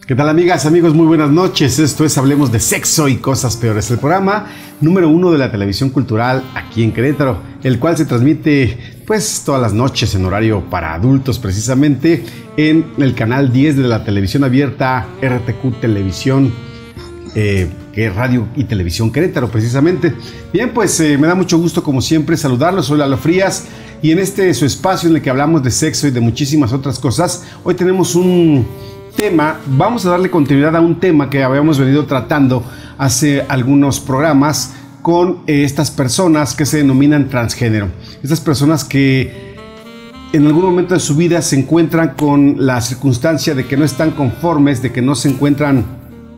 ¿Qué tal, amigas, amigos? Muy buenas noches. Esto es Hablemos de Sexo y Cosas Peores, el programa número 1 de la televisión cultural aquí en Querétaro, el cual se transmite pues todas las noches en horario para adultos, precisamente en el canal 10 de la televisión abierta RTQ Televisión, que es Radio y Televisión Querétaro, precisamente. Bien, pues me da mucho gusto, como siempre, saludarlos. Soy Lalo Frías y en este su espacio en el que hablamos de sexo y de muchísimas otras cosas, hoy tenemos un tema. Vamos a darle continuidad a un tema que habíamos venido tratando hace algunos programas con estas personas que se denominan transgénero. Estas personas que en algún momento de su vida se encuentran con la circunstancia de que no están conformes, de que no se encuentran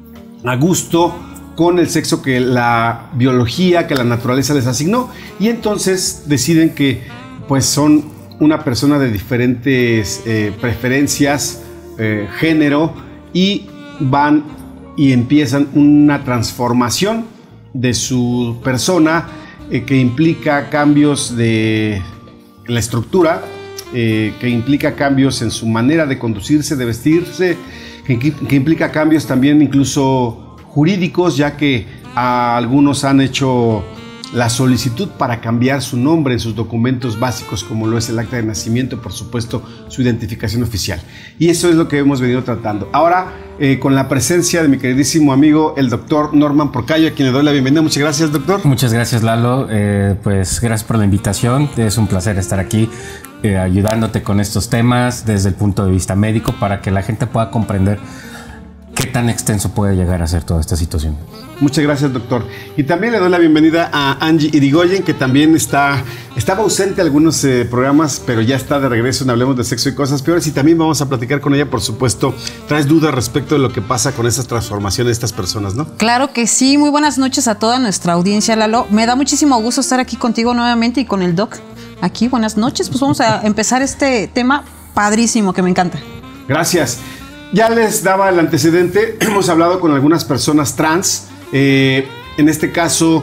a gusto con el sexo que la biología, que la naturaleza les asignó, y entonces deciden que pues son una persona de diferentes preferencias, género, y van y empiezan una transformación de su persona que implica cambios de la estructura, que implica cambios en su manera de conducirse, de vestirse, que implica cambios también incluso jurídicos, ya que algunos han hecho la solicitud para cambiar su nombre en sus documentos básicos, como lo es el acta de nacimiento, por supuesto, su identificación oficial. Y eso es lo que hemos venido tratando. Ahora, con la presencia de mi queridísimo amigo, el doctor Norman Porcayo, a quien le doy la bienvenida. Muchas gracias, doctor. Muchas gracias, Lalo. Pues gracias por la invitación. Es un placer estar aquí ayudándote con estos temas desde el punto de vista médico para que la gente pueda comprender qué tan extenso puede llegar a ser toda esta situación. Muchas gracias, doctor. Y también le doy la bienvenida a Angie Irigoyen, que también estaba ausente en algunos programas, pero ya está de regreso en Hablemos de Sexo y Cosas Peores, y también vamos a platicar con ella, por supuesto. Traes dudas respecto de lo que pasa con esas transformaciones de estas personas, ¿no? Claro que sí. Muy buenas noches a toda nuestra audiencia, Lalo. Me da muchísimo gusto estar aquí contigo nuevamente y con el doc aquí. Buenas noches. Pues vamos a empezar este tema padrísimo que me encanta. Gracias. Ya les daba el antecedente. Hemos hablado con algunas personas trans, en este caso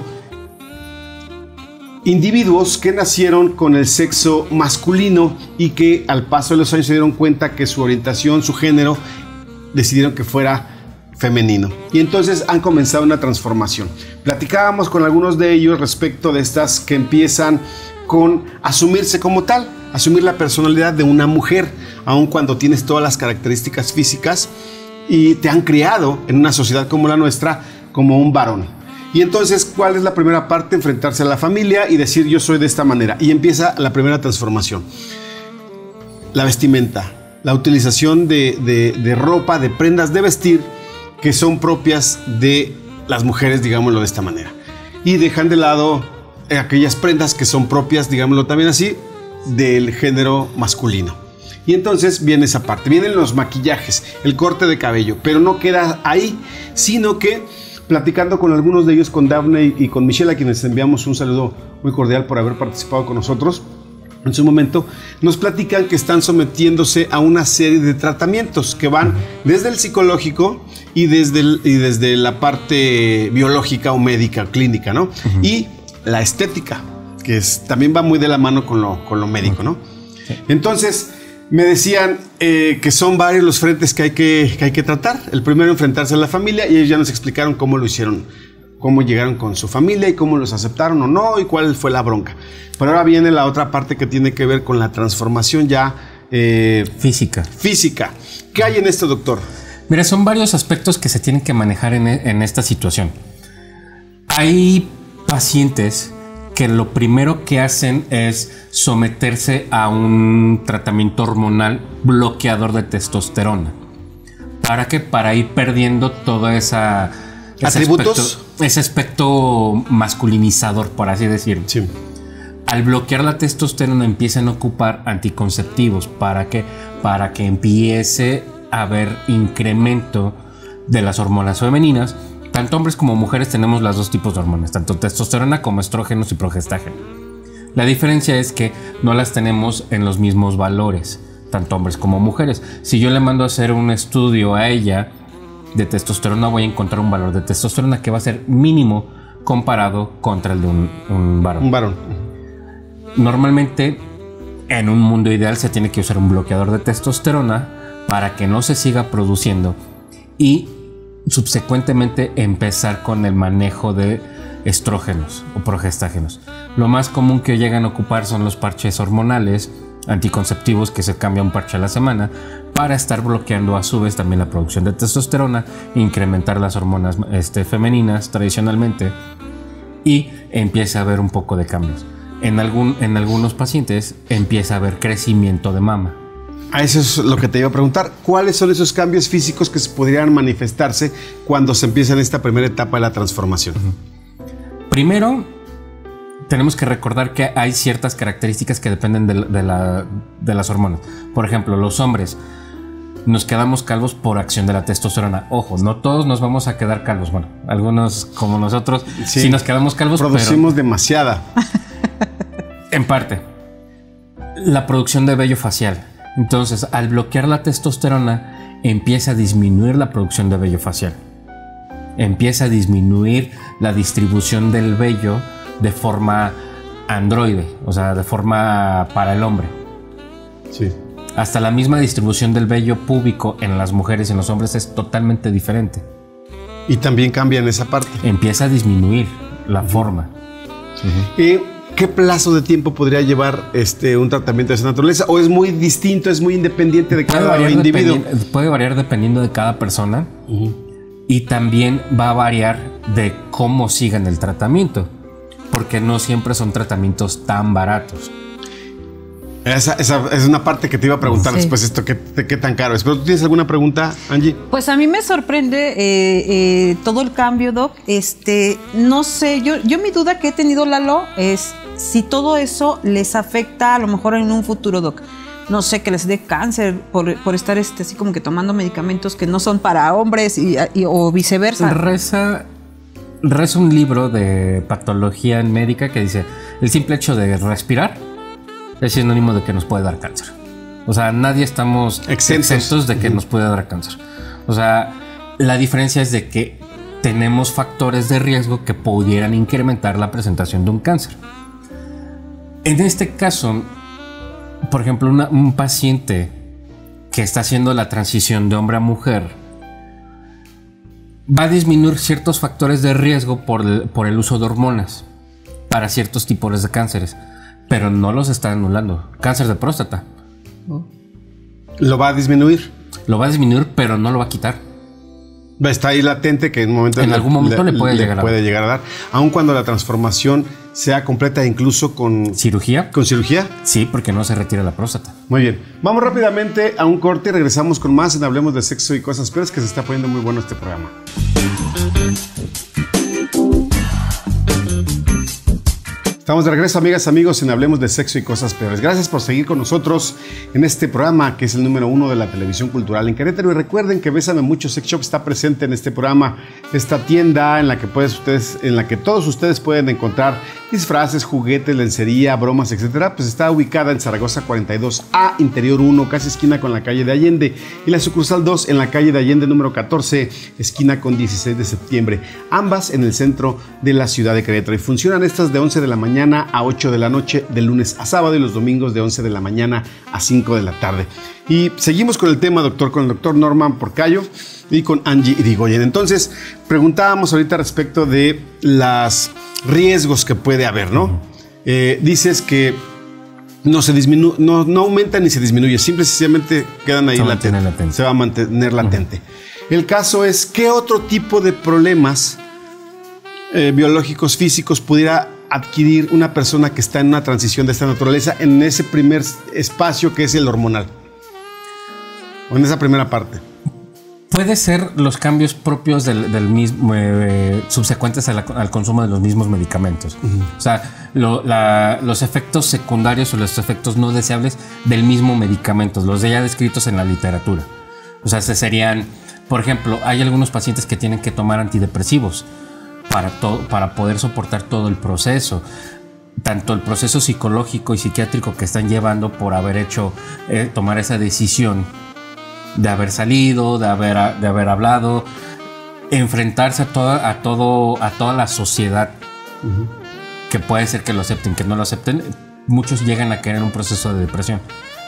individuos que nacieron con el sexo masculino y que al paso de los años se dieron cuenta que su orientación, su género, decidieron que fuera femenino, y entonces han comenzado una transformación. Platicábamos con algunos de ellos respecto de estas que empiezan con asumirse como tal, asumir la personalidad de una mujer, aun cuando tienes todas las características físicas y te han criado en una sociedad como la nuestra como un varón. Y entonces, ¿cuál es la primera parte? Enfrentarse a la familia y decir yo soy de esta manera. Y empieza la primera transformación. La vestimenta, la utilización de ropa, de prendas de vestir que son propias de las mujeres, digámoslo de esta manera. Y dejan de lado aquellas prendas que son propias, digámoslo también así, del género masculino. Y entonces viene esa parte, vienen los maquillajes, el corte de cabello, pero no queda ahí, sino que platicando con algunos de ellos, con Daphne y con Michelle, a quienes enviamos un saludo muy cordial por haber participado con nosotros en su momento, nos platican que están sometiéndose a una serie de tratamientos que van desde el psicológico y desde la parte biológica o médica, clínica, ¿no? Y la estética, que también va muy de la mano con lo médico, ¿no? Sí. Entonces, me decían que son varios los frentes que hay que tratar. El primero, enfrentarse a la familia, y ellos ya nos explicaron cómo lo hicieron, cómo llegaron con su familia y cómo los aceptaron o no y cuál fue la bronca. Pero ahora viene la otra parte que tiene que ver con la transformación ya física. ¿Qué hay en esto, doctor? Mira, son varios aspectos que se tienen que manejar en esta situación. Hay pacientes que lo primero que hacen es someterse a un tratamiento hormonal bloqueador de testosterona. ¿Para qué? Para ir perdiendo toda ese aspecto masculinizador, por así decirlo. Sí. Al bloquear la testosterona empiezan a ocupar anticonceptivos. ¿Para qué? Para que empiece a haber incremento de las hormonas femeninas. Tanto hombres como mujeres tenemos los dos tipos de hormonas, tanto testosterona como estrógenos y progestágeno. La diferencia es que no las tenemos en los mismos valores, tanto hombres como mujeres. Si yo le mando a hacer un estudio a ella de testosterona, voy a encontrar un valor de testosterona que va a ser mínimo comparado contra el de un varón. Un varón. Normalmente, en un mundo ideal, se tiene que usar un bloqueador de testosterona para que no se siga produciendo y subsecuentemente empezar con el manejo de estrógenos o progestágenos. Lo más común que llegan a ocupar son los parches hormonales anticonceptivos, que se cambia un parche a la semana para estar bloqueando a su vez también la producción de testosterona, incrementar las hormonas femeninas tradicionalmente, y empieza a haber un poco de cambios. En algunos pacientes empieza a haber crecimiento de mama. A eso es lo que te iba a preguntar. ¿Cuáles son esos cambios físicos que se podrían manifestarse cuando se empieza en esta primera etapa de la transformación? Primero, tenemos que recordar que hay ciertas características que dependen de las hormonas. Por ejemplo, los hombres nos quedamos calvos por acción de la testosterona. Ojo, no todos nos vamos a quedar calvos. Bueno, algunos como nosotros sí nos quedamos calvos. Producimos demasiada. En parte. La producción de vello facial. Entonces, al bloquear la testosterona, empieza a disminuir la producción de vello facial. Empieza a disminuir la distribución del vello de forma androide, o sea, de forma para el hombre. Sí. Hasta la misma distribución del vello púbico en las mujeres y en los hombres es totalmente diferente. Y también cambia en esa parte. Empieza a disminuir la forma. ¿Y qué plazo de tiempo podría llevar un tratamiento de esa naturaleza? ¿O es muy distinto, es muy independiente de cada individuo? Puede variar dependiendo de cada persona. Y también va a variar de cómo sigan el tratamiento, porque no siempre son tratamientos tan baratos. Esa es una parte que te iba a preguntar después, ¿qué tan caro es? ¿Pero tú tienes alguna pregunta, Angie? Pues a mí me sorprende todo el cambio, Doc. No sé, yo mi duda que he tenido, Lalo, es si todo eso les afecta a lo mejor en un futuro, Doc. No sé, que les dé cáncer por estar así como que tomando medicamentos que no son para hombres o viceversa. Reza un libro de patología médica que dice: el simple hecho de respirar es sinónimo de que nos puede dar cáncer. O sea, nadie estamos exentos de que nos puede dar cáncer. O sea, la diferencia es de que tenemos factores de riesgo que pudieran incrementar la presentación de un cáncer. En este caso, por ejemplo, un paciente que está haciendo la transición de hombre a mujer va a disminuir ciertos factores de riesgo por el uso de hormonas para ciertos tipos de cánceres, pero no los está anulando. Cáncer de próstata. ¿Lo va a disminuir? Lo va a disminuir, pero no lo va a quitar. Está ahí latente que en algún momento le puede llegar a dar. Aun cuando la transformación sea completa, incluso con cirugía. ¿Con cirugía? Sí, porque no se retira la próstata. Muy bien. Vamos rápidamente a un corte y regresamos con más en Hablemos de Sexo y Cosas Peores, que se está poniendo muy bueno este programa. Estamos de regreso, amigas, amigos, en Hablemos de Sexo y Cosas Peores. Gracias por seguir con nosotros en este programa, que es el número 1 de la televisión cultural en Querétaro. Y recuerden que Bésame Mucho Sex Shop está presente en este programa, esta tienda en la que todos ustedes pueden encontrar disfraces, juguetes, lencería, bromas, etcétera. Pues está ubicada en Zaragoza 42A, Interior 1, casi esquina con la calle de Allende, y la sucursal 2 en la calle de Allende número 14, esquina con 16 de septiembre. Ambas en el centro de la ciudad de Querétaro. Y funcionan estas de 11 de la mañana a 8 de la noche, de lunes a sábado, y los domingos de 11 de la mañana a 5 de la tarde. Y seguimos con el tema, doctor, con el doctor Norman Porcayo y con Angie Irigoyen. Entonces, preguntábamos ahorita respecto de los riesgos que puede haber, ¿no? Dices que no aumenta ni se disminuye, sencillamente quedan ahí latentes. Se va a mantener latente. El caso es, ¿qué otro tipo de problemas biológicos, físicos pudiera adquirir una persona que está en una transición de esta naturaleza en ese primer espacio que es el hormonal? O en esa primera parte. Puede ser los cambios propios del mismo, subsecuentes al consumo de los mismos medicamentos. O sea, los efectos secundarios o los efectos no deseables del mismo medicamento, los ya descritos en la literatura. O sea, serían, por ejemplo, hay algunos pacientes que tienen que tomar antidepresivos para poder soportar todo el proceso, tanto el proceso psicológico y psiquiátrico que están llevando por haber tomar esa decisión de haber salido, de haber hablado, enfrentarse a toda la sociedad, que puede ser que lo acepten, que no lo acepten. Muchos llegan a caer en un proceso de depresión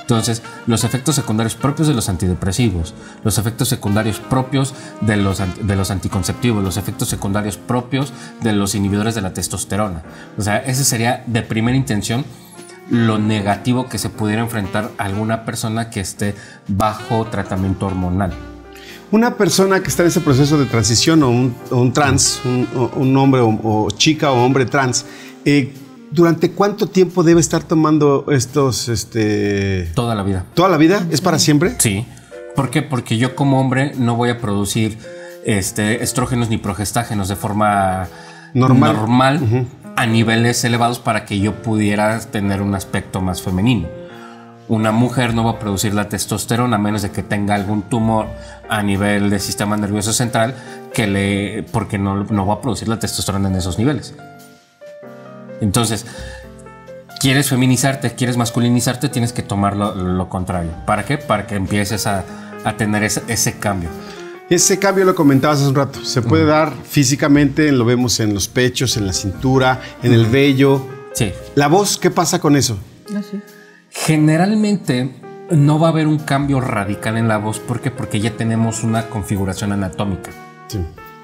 Entonces, los efectos secundarios propios de los antidepresivos, los efectos secundarios propios de los anticonceptivos, los efectos secundarios propios de los inhibidores de la testosterona. O sea, ese sería de primera intención lo negativo que se pudiera enfrentar a alguna persona que esté bajo tratamiento hormonal. Una persona que está en ese proceso de transición o un trans, un hombre o chica o hombre trans, ¿durante cuánto tiempo debe estar tomando estos? Toda la vida. ¿Toda la vida? ¿Es para siempre? Sí. ¿Por qué? Porque yo como hombre no voy a producir estrógenos ni progestágenos de forma normal a niveles elevados para que yo pudiera tener un aspecto más femenino. Una mujer no va a producir la testosterona a menos de que tenga algún tumor a nivel del sistema nervioso central porque no va a producir la testosterona en esos niveles. Entonces, quieres feminizarte, quieres masculinizarte, tienes que tomar lo contrario. ¿Para qué? Para que empieces a tener ese cambio. Ese cambio lo comentabas hace un rato. Se puede dar físicamente, lo vemos en los pechos, en la cintura, en el vello. Sí. ¿La voz qué pasa con eso? Sí. Generalmente no va a haber un cambio radical en la voz. ¿Por qué? Porque ya tenemos una configuración anatómica. Sí.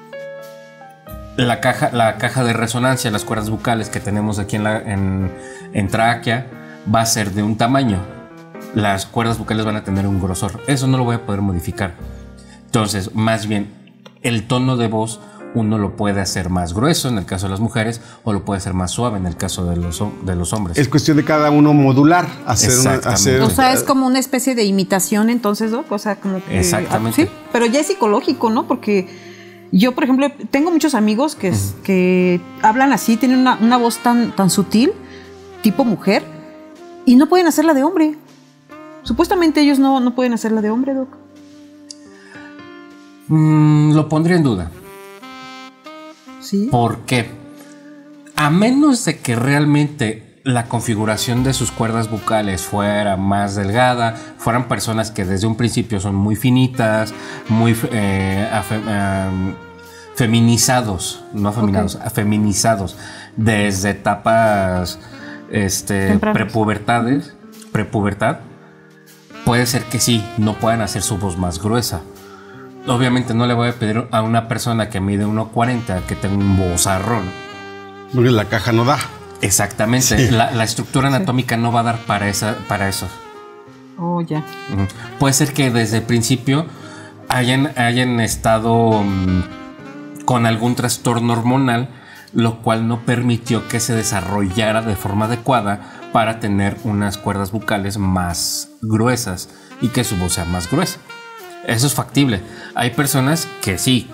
La caja de resonancia, las cuerdas bucales que tenemos aquí en tráquea, va a ser de un tamaño. Las cuerdas bucales van a tener un grosor. Eso no lo voy a poder modificar. Entonces, más bien, el tono de voz uno lo puede hacer más grueso en el caso de las mujeres o lo puede hacer más suave en el caso de los hombres. Es cuestión de cada uno modular. O sea, es como una especie de imitación entonces, ¿no? O sea, como que... Exactamente. Sí, pero ya es psicológico, ¿no? Porque yo, por ejemplo, tengo muchos amigos que hablan así, tienen una voz tan sutil, tipo mujer, y no pueden hacerla de hombre. Supuestamente ellos no pueden hacerla de hombre, Doc. Lo pondría en duda. ¿Sí? ¿Por qué? A menos de que realmente la configuración de sus cuerdas bucales fuera más delgada, fueran personas que desde un principio son muy finitas, muy feminizados, no afeminados, feminizados desde etapas prepubertad, puede ser que sí, no puedan hacer su voz más gruesa. Obviamente no le voy a pedir a una persona que mide 1.40 que tenga un vozarrón. Porque la caja no da. Exactamente. Sí. La estructura anatómica no va a dar para eso. Oh, ya. Puede ser que desde el principio hayan estado con algún trastorno hormonal, lo cual no permitió que se desarrollara de forma adecuada para tener unas cuerdas bucales más gruesas y que su voz sea más gruesa. Eso es factible. Hay personas que sí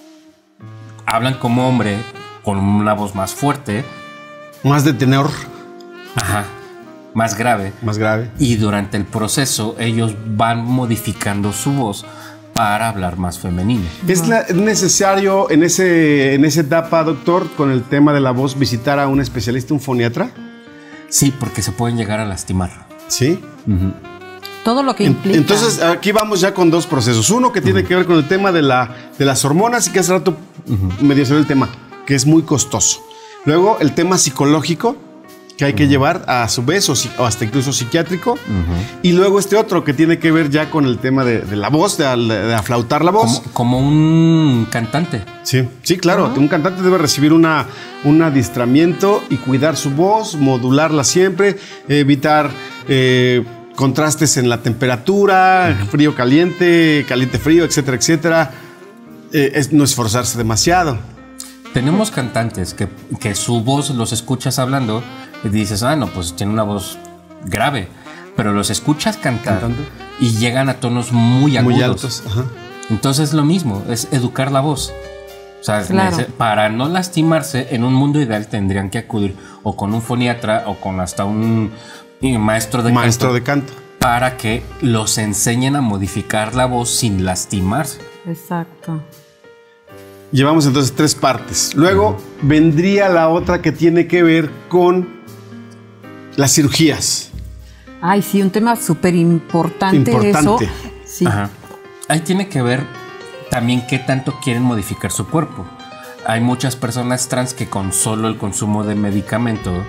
hablan como hombre con una voz más fuerte, más de tenor. Ajá. Más grave. Y durante el proceso ellos van modificando su voz para hablar más femenino. ¿Es necesario en esa etapa, doctor, con el tema de la voz, visitar a un especialista, un foniatra? Sí, porque se pueden llegar a lastimar. ¿Sí? Todo lo que implica. Entonces, aquí vamos ya con dos procesos. Uno que tiene que ver con el tema de las hormonas y que hace rato medio salió el tema, que es muy costoso. Luego, el tema psicológico, que hay que llevar a su vez o hasta incluso psiquiátrico. Y luego este otro que tiene que ver ya con el tema de la voz, de aflautar la voz. Como un cantante. Sí, claro. Un cantante debe recibir un adiestramiento y cuidar su voz, modularla siempre, evitar contrastes en la temperatura, frío-caliente, caliente-frío, etcétera, etcétera. No esforzarse demasiado. Tenemos cantantes que su voz los escuchas hablando y dices, no, pues tiene una voz grave, pero los escuchas cantando y llegan a tonos muy agudos. Muy altos. Ajá. Entonces lo mismo, es educar la voz. O sea, claro. Para no lastimarse, en un mundo ideal tendrían que acudir o con un foniatra o con hasta un maestro de canto para que los enseñen a modificar la voz sin lastimarse. Exacto. Llevamos entonces 3 partes. Luego vendría la otra que tiene que ver con las cirugías. Ay, sí, un tema súper importante eso. Sí. Ajá. Ahí tiene que ver también qué tanto quieren modificar su cuerpo. Hay muchas personas trans que con solo el consumo de medicamento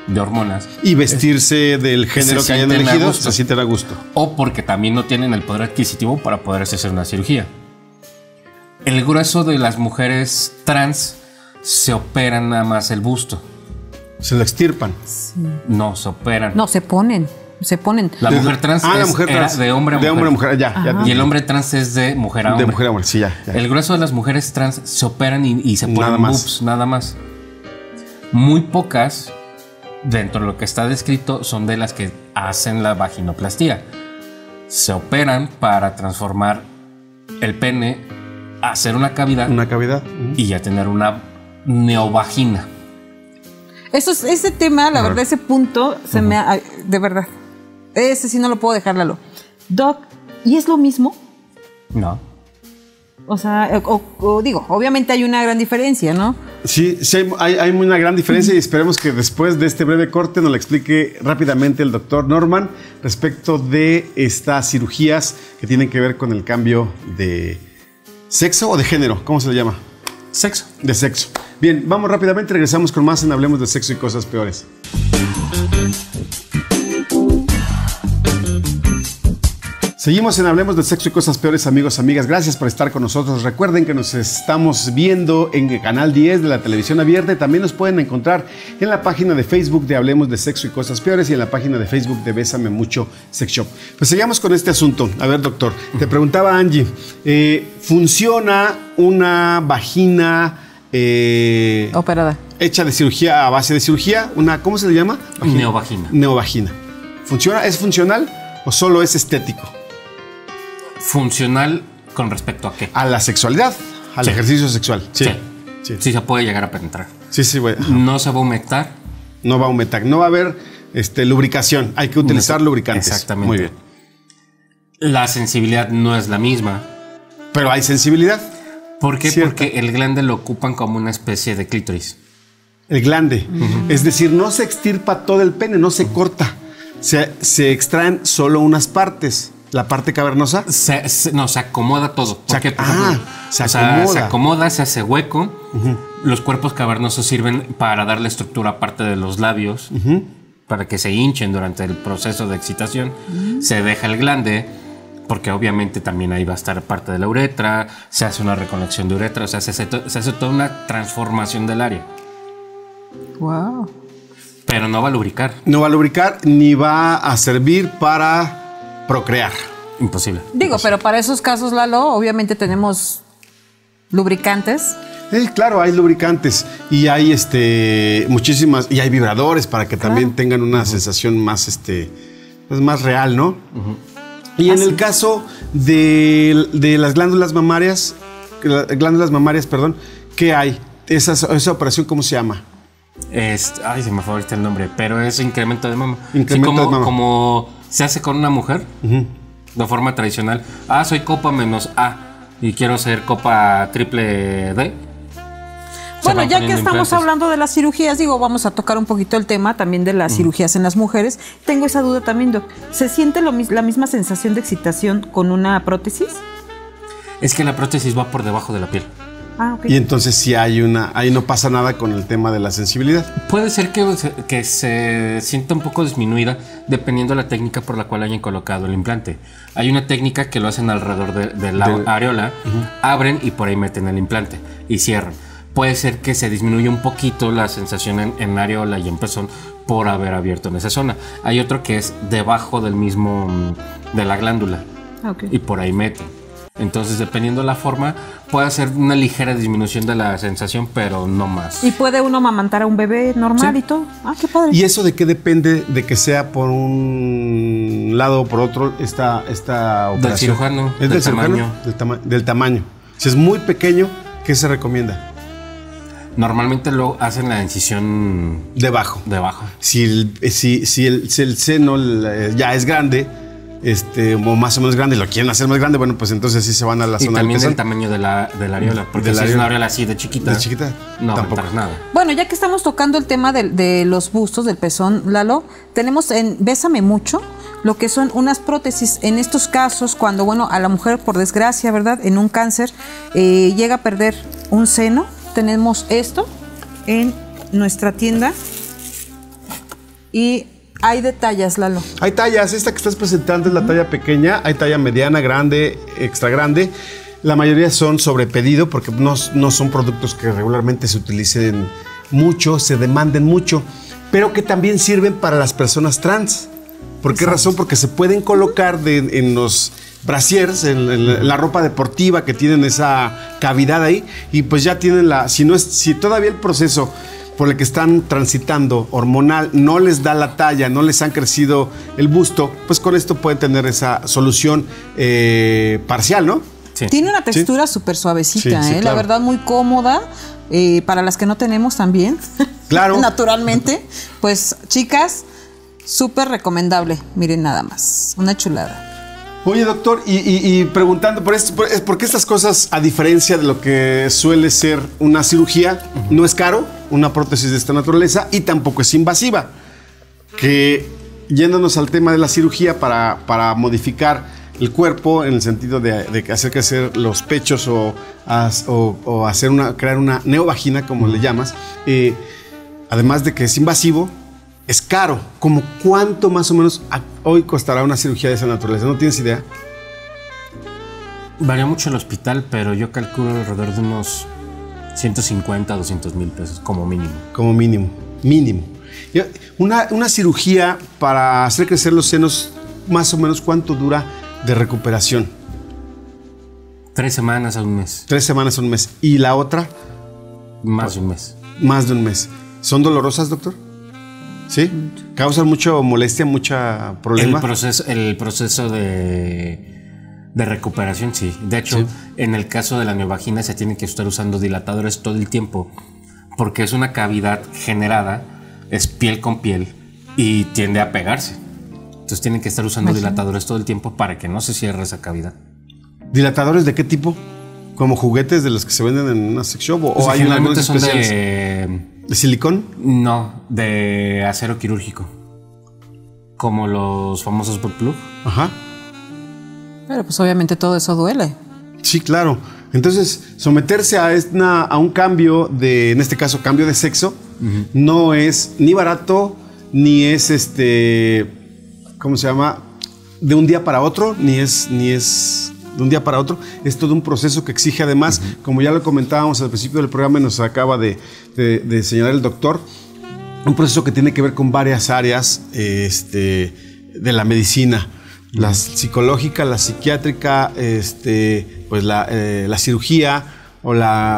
de hormonas. Y vestirse del género que hayan elegido, se sienten a gusto. O porque también no tienen el poder adquisitivo para poder hacer una cirugía. El grueso de las mujeres trans se operan nada más el busto. Se lo extirpan. Sí. No, se operan. No, se ponen. La mujer trans la mujer trans. era de hombre a mujer. De hombre a mujer, ya. Y el hombre trans es de mujer a hombre. De mujer a hombre, sí, ya. El grueso de las mujeres trans se operan y se ponen nada más. boobs, nada más. Muy pocas, dentro de lo que está descrito, son de las que hacen la vaginoplastía. Se operan para transformar el pene, hacer una cavidad. Una cavidad. Y ya tener una neovagina. Ese tema, la verdad, ese punto, se me ha, de verdad, ese sí no lo puedo dejar, Lalo. Doc, ¿y es lo mismo? No. O sea, digo, obviamente hay una gran diferencia, ¿no? Sí, hay una gran diferencia y esperemos que después de este breve corte nos lo explique rápidamente el doctor Norman respecto de estas cirugías que tienen que ver con el cambio de sexo o de género, ¿cómo se le llama? Sexo. De sexo. Bien, vamos rápidamente, regresamos con más en Hablemos de Sexo y Cosas Peores. Seguimos en Hablemos de Sexo y Cosas Peores, amigos, amigas. Gracias por estar con nosotros. Recuerden que nos estamos viendo en el canal 10 de la televisión abierta y también nos pueden encontrar en la página de Facebook de Hablemos de Sexo y Cosas Peores y en la página de Facebook de Bésame Mucho Sex Shop. Pues sigamos con este asunto. A ver, doctor, te preguntaba Angie, ¿funciona una vagina operada, hecha de cirugía a base de cirugía? ¿Cómo se le llama? Neovagina. Neovagina. ¿Funciona? ¿Es funcional o solo es estético? ¿Funcional con respecto a qué? A la sexualidad, al ejercicio sexual. Sí. Se puede llegar a penetrar. Sí, güey. No se va a humectar. No va a humectar. No va a haber lubricación. Hay que utilizar lubricantes. Exactamente. Muy bien. La sensibilidad no es la misma. Pero hay sensibilidad. ¿Por qué? Cierto. Porque el glande lo ocupan como una especie de clítoris. El glande. Es decir, no se extirpa todo el pene, no se corta. Se extraen solo unas partes. La parte cavernosa. Se acomoda todo. Porque, se acomoda. Se acomoda, se hace hueco. Los cuerpos cavernosos sirven para darle estructura a parte de los labios, para que se hinchen durante el proceso de excitación. Se deja el glande, porque obviamente también ahí va a estar parte de la uretra. Se hace una reconexión de uretra. O sea, se hace toda una transformación del área. Wow. Pero no va a lubricar. No va a lubricar ni va a servir para procrear. Imposible. Digo, pero para esos casos, Lalo, obviamente tenemos lubricantes. Claro, hay lubricantes y hay muchísimas, y hay vibradores para que también tengan una sensación más pues más real, ¿no? Y en el caso de las glándulas mamarias, ¿qué hay? Esa operación, ¿cómo se llama? Se me fue ahorita el nombre, pero es incremento de mama. Incremento de mama. Como se hace con una mujer, de forma tradicional. Soy copa menos A y quiero ser copa triple D. Bueno, ya que estamos hablando de las cirugías, vamos a tocar un poquito el tema también de las cirugías en las mujeres. Tengo esa duda también, Doc. ¿Se siente la misma sensación de excitación con una prótesis? Es que la prótesis va por debajo de la piel. Okay. Y entonces si ahí no pasa nada con el tema de la sensibilidad. Puede ser que se sienta un poco disminuida dependiendo de la técnica por la cual hayan colocado el implante. Hay una técnica que lo hacen alrededor de la areola, abren y por ahí meten el implante y cierran. Puede ser que se disminuya un poquito la sensación en areola y en pezón por haber abierto en esa zona. Hay otro que es debajo del mismo de la glándula y por ahí meten. Entonces, dependiendo de la forma, puede hacer una ligera disminución de la sensación, pero no más. ¿Y puede uno amamantar a un bebé normal y todo? Qué padre. ¿Y eso de qué depende de que sea por un lado o por otro esta operación? Del cirujano. ¿Es del cirujano? Del tamaño. Si es muy pequeño, ¿qué se recomienda? Normalmente lo hacen la incisión debajo. Si el seno ya es grande, o más o menos grande, lo quieren hacer más grande, bueno, pues entonces sí se van a la zona del pezón. Y también el tamaño de la areola, porque si es una areola así de chiquita, no tampoco nada. Bueno, ya que estamos tocando el tema de los bustos, del pezón, Lalo, tenemos en Bésame Mucho lo que son unas prótesis. En estos casos, cuando, a la mujer, por desgracia, ¿verdad?, en un cáncer, llega a perder un seno, tenemos esto en nuestra tienda. Y hay de tallas, Lalo. Hay tallas, esta que estás presentando es la talla pequeña, hay talla mediana, grande, extra grande. La mayoría son sobre pedido porque no son productos que regularmente se utilicen mucho, se demanden mucho, pero que también sirven para las personas trans. ¿Por qué razón? Porque se pueden colocar en los brasiers, en la ropa deportiva que tienen esa cavidad ahí, y pues ya tienen si todavía el proceso por el que están transitando hormonal no les da la talla, no les han crecido el busto, pues con esto pueden tener esa solución parcial, ¿no? Sí. Tiene una textura súper suavecita, sí, claro. La verdad muy cómoda, para las que no tenemos también, claro. Naturalmente, pues chicas, súper recomendable, miren nada más, una chulada. Oye, doctor, y preguntando por qué estas cosas, a diferencia de lo que suele ser una cirugía, no es caro, una prótesis de esta naturaleza, y tampoco es invasiva. Que yéndonos al tema de la cirugía para modificar el cuerpo en el sentido de hacer crecer los pechos o crear una neovagina, como le llamas, además de que es invasivo, es caro. ¿Como cuánto más o menos hoy costará una cirugía de esa naturaleza? ¿No tienes idea? Varía mucho el hospital, pero yo calculo alrededor de unos 150 a 200 mil pesos como mínimo. Como mínimo. Una cirugía para hacer crecer los senos, más o menos, ¿cuánto dura de recuperación? 3 semanas a un mes. 3 semanas a un mes. ¿Y la otra? Más de un mes. Más de un mes. ¿Son dolorosas, doctor? ¿Sí? ¿Causan mucha molestia, mucha problema? El proceso de recuperación, sí. De hecho, en el caso de la neovagina se tiene que estar usando dilatadores todo el tiempo porque es una cavidad generada, es piel con piel y tiende a pegarse. Entonces tienen que estar usando dilatadores todo el tiempo para que no se cierre esa cavidad. ¿Dilatadores de qué tipo? ¿Como juguetes de los que se venden en una sex shop? ¿O hay algunos especiales? ¿De silicón? No, de acero quirúrgico. Como los famosos butt plug. Ajá. Pero pues obviamente todo eso duele. Sí, claro. Entonces, someterse a un cambio en este caso, cambio de sexo, no es ni barato, ni es ¿cómo se llama? De un día para otro, ni es de un día para otro. Es todo un proceso que exige además, como ya lo comentábamos al principio del programa y nos acaba de señalar el doctor, un proceso que tiene que ver con varias áreas de la medicina. La psicológica, la psiquiátrica, pues la cirugía o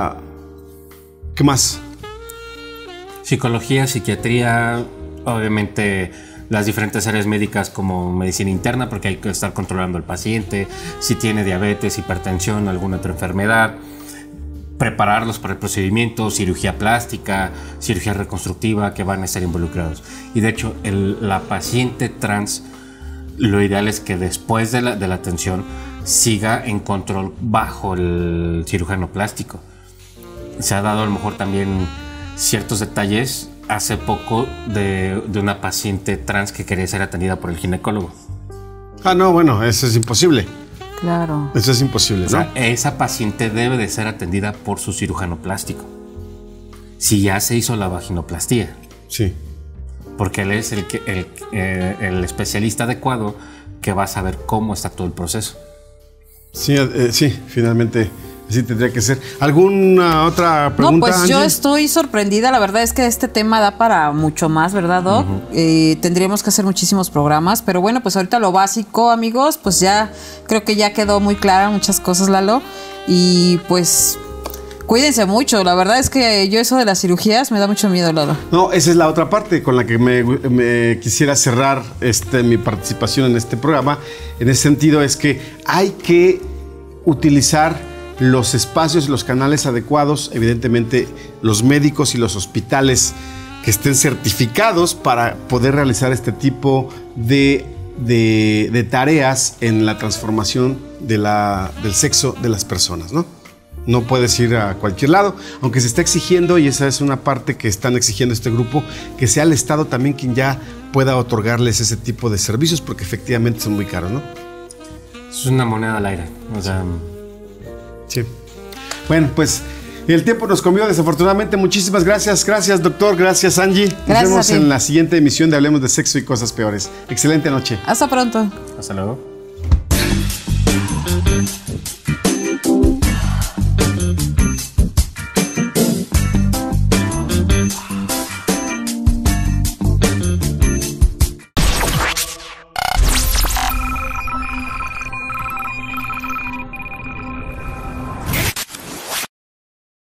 ¿qué más? Psicología, psiquiatría, obviamente las diferentes áreas médicas como medicina interna, porque hay que estar controlando al paciente, si tiene diabetes, hipertensión, alguna otra enfermedad, prepararlos para el procedimiento, cirugía plástica, cirugía reconstructiva, que van a estar involucrados. Y de hecho, la paciente trans, lo ideal es que después de la atención siga en control bajo el cirujano plástico. Se ha dado a lo mejor también ciertos detalles hace poco de una paciente trans que quería ser atendida por el ginecólogo. Ah, no, bueno, eso es imposible. Claro. Eso es imposible, ¿no? O sea, esa paciente debe de ser atendida por su cirujano plástico. Si ya se hizo la vaginoplastía. Sí. Porque él es el especialista adecuado que va a saber cómo está todo el proceso. Sí, finalmente sí tendría que ser. ¿Alguna otra pregunta? No, pues Angie? yo estoy sorprendida. La verdad es que este tema da para mucho más, ¿verdad, Doc? Tendríamos que hacer muchísimos programas, pero bueno, pues ahorita lo básico, amigos, pues ya creo que ya quedó muy clara muchas cosas, Lalo. Y pues cuídense mucho. La verdad es que yo eso de las cirugías me da mucho miedo, Lalo. No, esa es la otra parte con la que me quisiera cerrar mi participación en este programa. En ese sentido es que hay que utilizar los espacios, los canales adecuados, evidentemente los médicos y los hospitales que estén certificados para poder realizar este tipo de tareas en la transformación del sexo de las personas, ¿no? No puedes ir a cualquier lado, aunque se está exigiendo, y esa es una parte que están exigiendo este grupo, que sea el Estado también quien ya pueda otorgarles ese tipo de servicios, porque efectivamente son muy caros, ¿no? Es una moneda al aire, o sea... Sí. Bueno, pues El tiempo nos comió desafortunadamente. Muchísimas gracias. Gracias, doctor. Gracias, Angie. Nos vemos en la siguiente emisión de Hablemos de Sexo y Cosas Peores. Excelente noche. Hasta pronto. Hasta luego.